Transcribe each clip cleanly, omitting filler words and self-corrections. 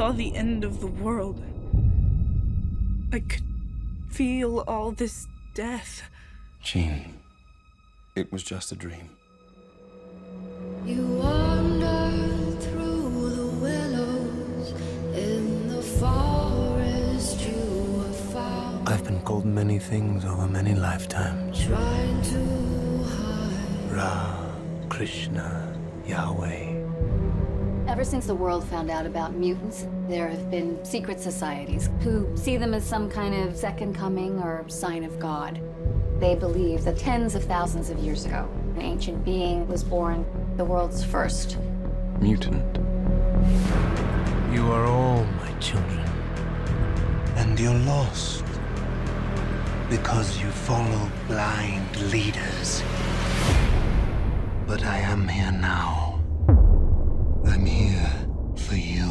saw the end of the world. I could feel all this death. Jean, it was just a dream. You wander through the willows in the forest you have found. I've been called many things over many lifetimes. Trying to hide. Ra, Krishna, Yahweh. Ever since the world found out about mutants, there have been secret societies who see them as some kind of second coming or sign of God. They believe that tens of thousands of years ago, an ancient being was born, the world's first Mutant. You are all my children. And you're lost. Because you follow blind leaders. But I am here now. I'm here for you.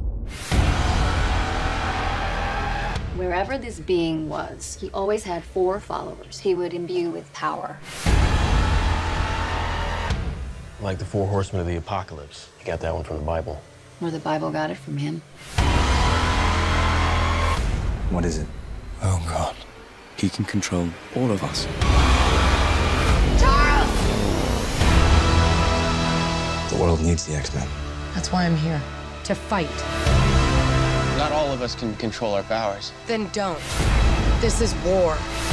Wherever this being was, he always had 4 followers he would imbue with power. Like the 4 horsemen of the apocalypse. You got that one from the Bible. Or the Bible got it from him. What is it? Oh, God. He can control all of us. The world needs the X-Men. That's why I'm here. To fight. Not all of us can control our powers. Then don't. This is war.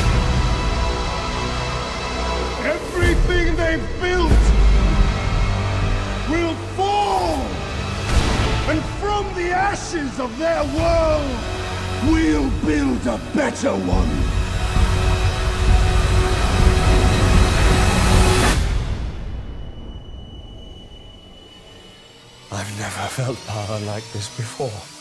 Everything they've built will fall! And from the ashes of their world, we'll build a better one! I've never felt power like this before.